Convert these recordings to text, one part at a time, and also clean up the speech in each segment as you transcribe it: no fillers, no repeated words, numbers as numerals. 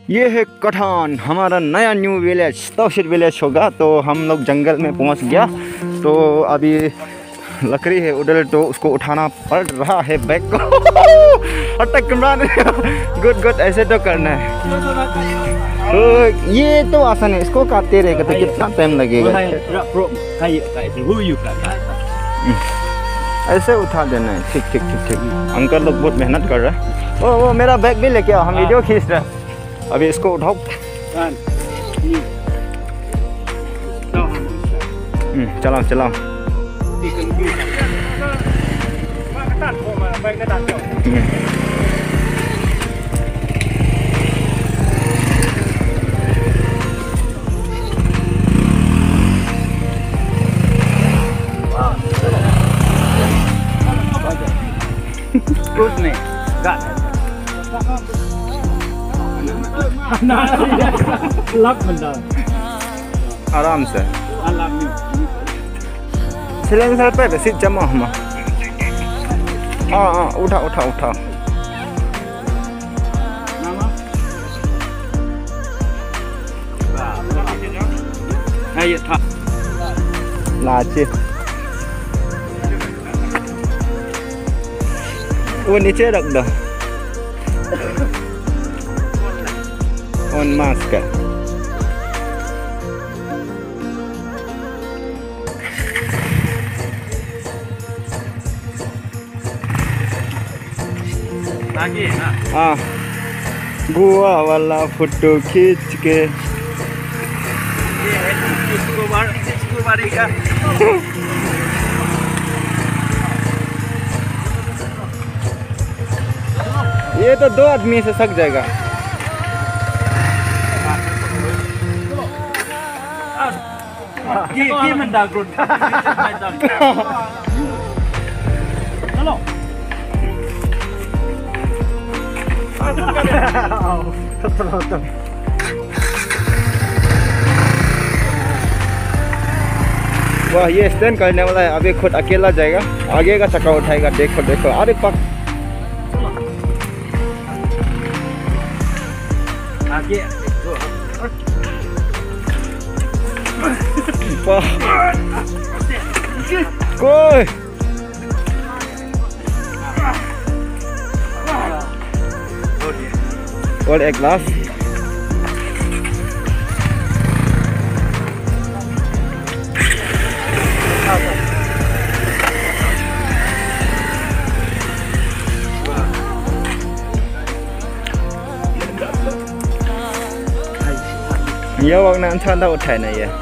ये है कठान, हमारा नया न्यू विलेज, तौशीर विलेज होगा। तो हम लोग जंगल में पहुंच गया। तो अभी लकड़ी है उधर, तो उसको उठाना पड़ रहा है बैग को। अटक इमरान, गुड गुड, ऐसे तो करना है। तो ये तो आसान है, इसको काटते रहेगा तो कितना टाइम लगेगा। ऐसे उठा देना है। ठीक ठीक ठीक ठीक। अंकल लोग बहुत मेहनत कर रहे हैं। वो मेरा बैग भी लेके आओ, हम वीडियो खींच रहे हैं। अभी इसको उठाओ। चलाओ चलाओ। कुछ नहीं, आराम से सिलेंडर पे सीट जमा हम। हाँ हाँ, उठा उठा उठा। लाचे वो नीचे रख दो। ऑन मास्क है। हाँ, बुआ वाला फोटो खींच के। ये तो 2 आदमी से सक जाएगा। वाह, ये स्टैंड करने वाला है। अभी खुद अकेला जाएगा, आगे का चक्का उठाएगा। देखो देखो, अरे पक आगे कोई और एक ग्लास। ये वक्त ना अच्छा ना उठाए नहीं है।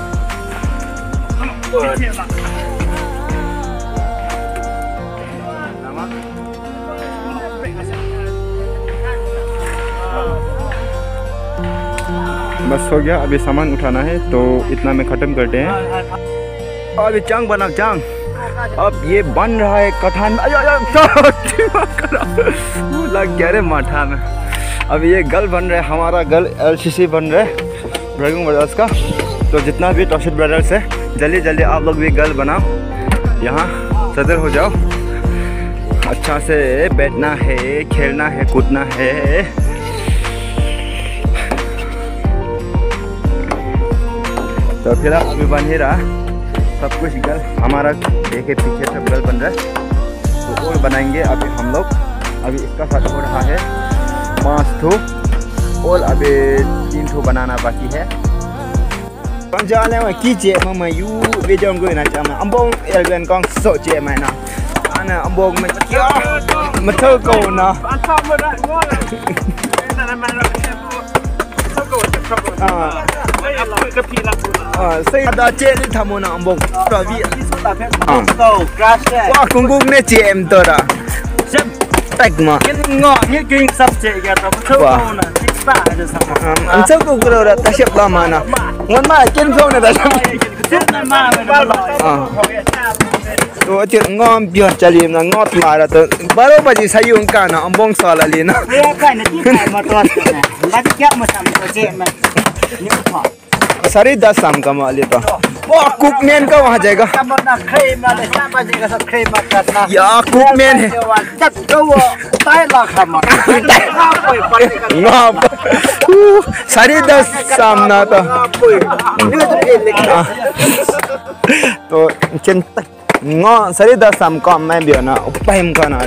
बस हो गया, अभी सामान उठाना है तो इतना में ख़त्म करते हैं। अभी चांग बना चांग। अब ये बन रहा है कठान। लग गया रे माठा में। अब ये गल बन रहा है, हमारा गल LCC बन रहा है, ड्रैगन ब्रदर्स का। तो जितना भी तौशीर ब्रदर्स है, जल्दी जल्दी आप लोग भी गल बनाओ, यहाँ सदर हो जाओ। अच्छा से बैठना है, खेलना है, कूदना है। तो फिर अभी बन ही रहा सब कुछ गल, हमारा देखे पीछे सब गल बन रहा है। तो और बनाएंगे अभी हम लोग। अभी इसका साथ हो रहा है 5 ठो और अभी 3 ठो बनाना बाकी है। जाने में कीजिए मम्मा यू वीडियो को ना चाहना अम्बोंग एलबन कॉन्ग सोचे मैं ना आना अम्बोंग में क्या मत को ना सही दाचे ni thamo na ambong tawi to crash wa kungung ne chem tora tag ma ngo ni king subje ga to to na tikpa je sama an sau ko gro ra ta shep la mana ngon ma kin phone na da na ma to ati ngom byo chali na ngot ma ra to baro ba ji sayung ka na ambong sala li na ya ka na ti ma to na ba ji kya ma sam to je ma ni pa सारी 10 शाम का माल तो Cookman का वहाँ जाएगा या Cookman है साढ़े 10 सामना तो चिंता साढ़े 10 शाम को मैं भी ना उपम का ना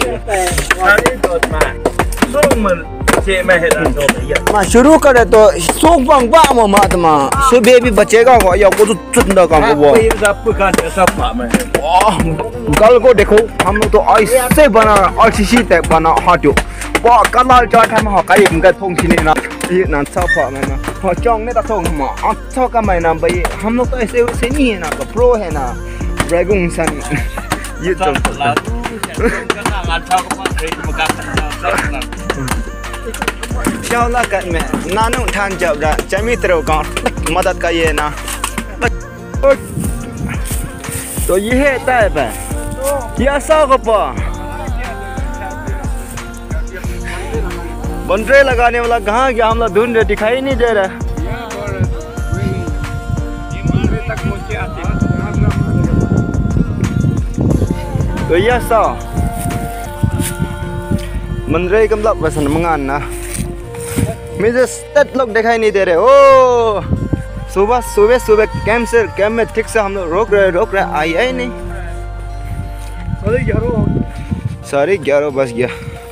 शुरू करे तो सोख बंग बा मातमा सुबह भी बचेगा वो या को तो चुंदा काम वो गल को देखो हम लोग तो ऐसे बना ऐसी टाइप बना हाथों वो कलर चाट हम हो कई इनका थोंग चीनी ना ये ना साफा में ना हो चौंग ने तो थोंग हम अच्छा का मैं ना भाई हम लोग तो ऐसे वैसे नहीं है ना तो प्रो है ना ड्रैगन सन ये तो शाला कर में नानु ठान जब रा चमित्रों का मदद का ये ना तो ये है टाइप है क्या सागपा बंदरे लगाने वाला कहाँ गया हम लोग ढूंढ रहे दिखाई नहीं दे रहा तो ये सा मंदरे कमला पसंद मंगान ना मुझे स्टेट लोग दिखाई नहीं दे रहे ओ सुबह सुबह सुबह कैंप में ठीक से हम लोग रोक रहे आई नहीं 11:30 बज गया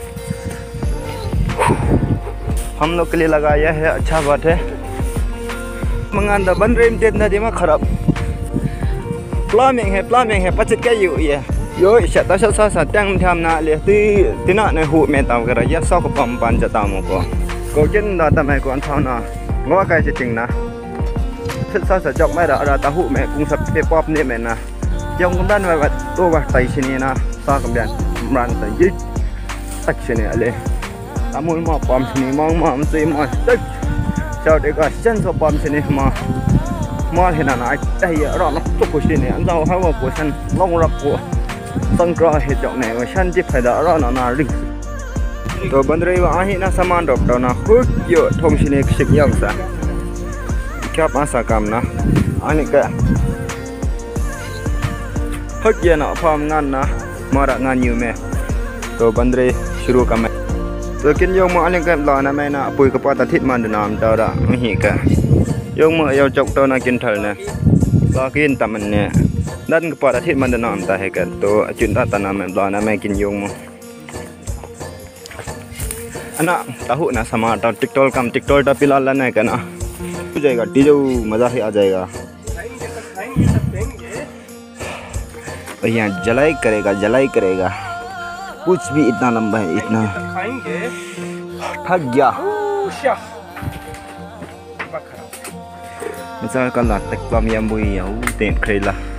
हम लोग के लिए लगाया है अच्छा बात है मंगान दा बन रही ना दिमा खराब प्लामिंग है पचत क्या ये यो इच्छा सा टैंग ध्यान ना ले तीना ने हु में ताम कर या सौ को पम पान जाता मुको को चिन दा तमे को अंथाव ना ngwa kai se ting na sa jok mai ra ta hu me kung sap pe pop ne me na jong dan wa to wa tai sini na sa kam dan ran ta yi tak sini ale amul ma pom sini mong ma am sei ma tak chao de ka chen so pom sini ma he na ai tai ro na to ko sini an dau ha wa ko san long rap ko tang kra he jok ne wa san ji phai da ro na ring तो बंद रही वहाँ ही ना सामान drop down ना खुद यो थोम सिने किसी की आंसा क्या पासा काम ना आने का हट ये ना फार्म गान ना मारा गान यू में तो बंद रही शुरू का मैं तो किन यों में आने का लाना मैं ना पुई का पाता थित मान नाम डारा नहीं का यों में यों चौक तो ना किन थल ने किन तमन नेนั่นก็ปอดอาทิตย์มันจะนอนตาให้กันตัวจุดตาตานามันรอนะแม่กินยงมั้งanak tahu ना sama टिकटॉल कम टिकटॉल टा पिला लेना है ना हो जाएगा टीजो मजा ही आ जाएगा भैया जलाई करेगा कुछ भी इतना लंबा है इतना थक गया मिसाल कल तक कम यम बुई याऊ तें खेला